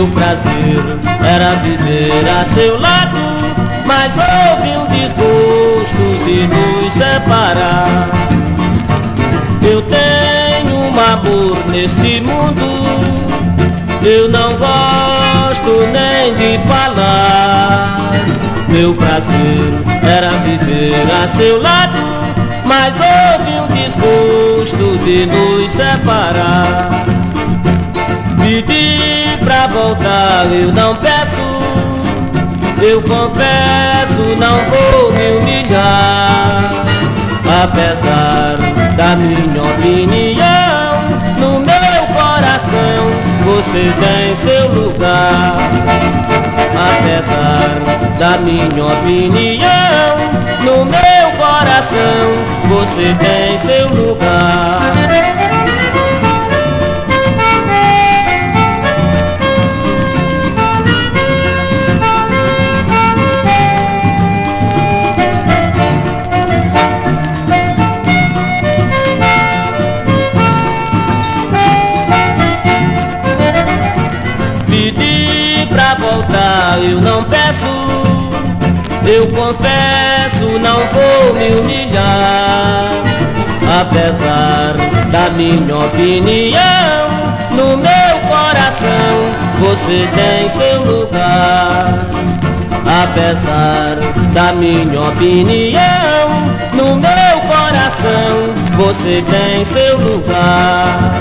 prazer era viver a seu lado, mas houve um desgosto de nos separar. Eu tenho um amor neste mundo, eu não gosto nem de falar. Meu prazer era viver a seu lado, mas houve um desgosto de nos separar. Pedi pra voltar, eu não peço, eu confesso, não vou me humilhar. Apesar da minha opinião, no meu coração você tem seu lugar. Apesar da minha opinião, no meu coração você tem seu lugar. Eu não peço, eu confesso, não vou me humilhar. Apesar da minha opinião, no meu coração você tem seu lugar. Apesar da minha opinião, no meu coração você tem seu lugar.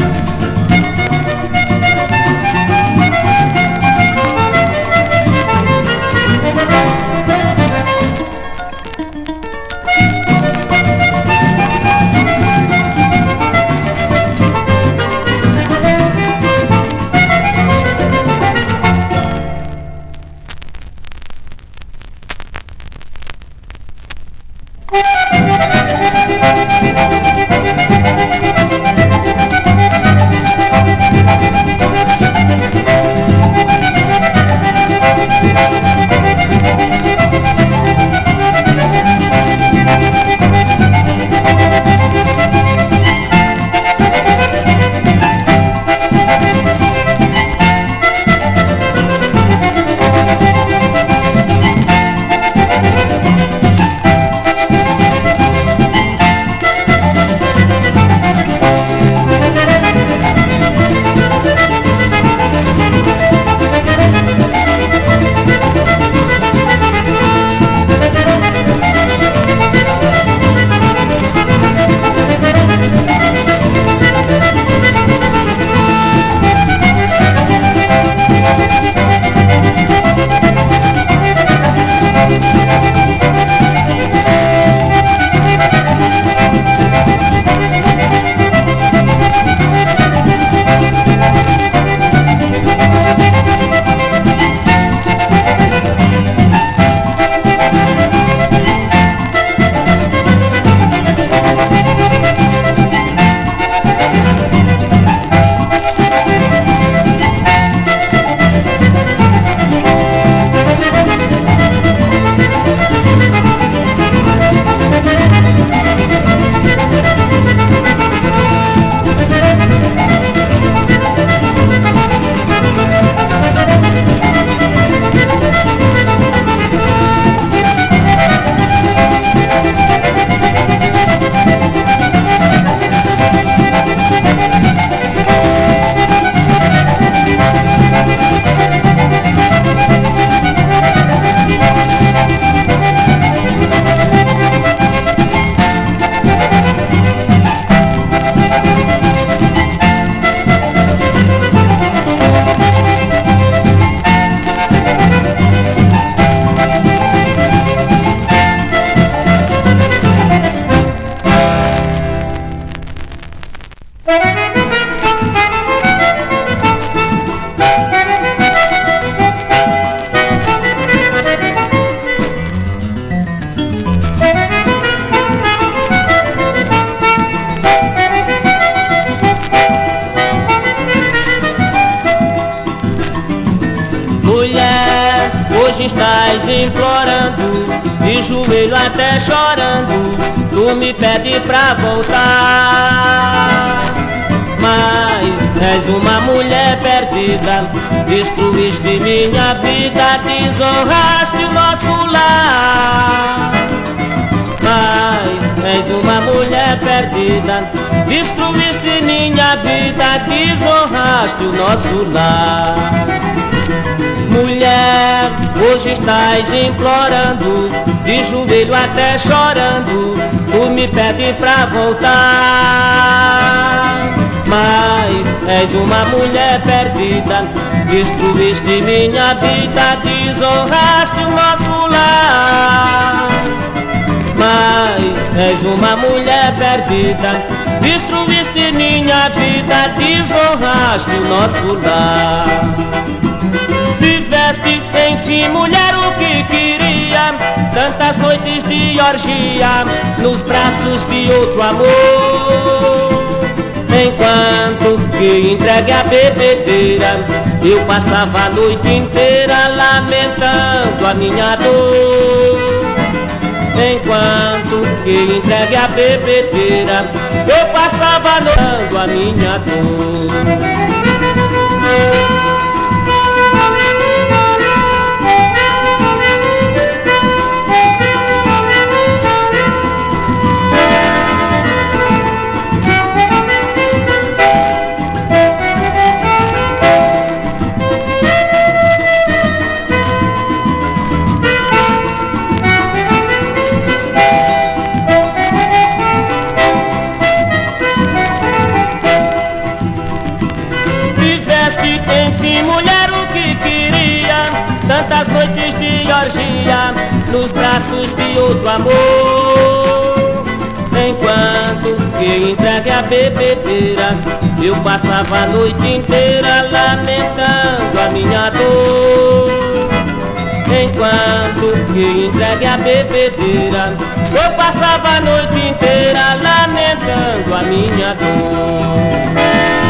hoje estás implorando, de joelho até chorando, tu me pede pra voltar. Mas és uma mulher perdida, destruíste minha vida, desonraste o nosso lar. Mas és uma mulher perdida, destruíste minha vida, desonraste o nosso lar. Mulher, hoje estás implorando, de joelho até chorando, tu me pede pra voltar. Mas és uma mulher perdida, destruíste minha vida, desonraste o nosso lar. Mas és uma mulher perdida, destruíste minha vida, desonraste o nosso lar. Tiveste, enfim, mulher, o que queria, tantas noites de orgia, nos braços de outro amor. Enquanto que entregue a bebedeira, eu passava a noite inteira lamentando a minha dor. Enquanto que entregue a bebedeira, eu passava a noite lamentando a minha dor. Enfim, mulher, o que queria, tantas noites de orgia, nos braços de outro amor. Enquanto que entregue a bebedeira, eu passava a noite inteira lamentando a minha dor. Enquanto que entregue a bebedeira, eu passava a noite inteira lamentando a minha dor.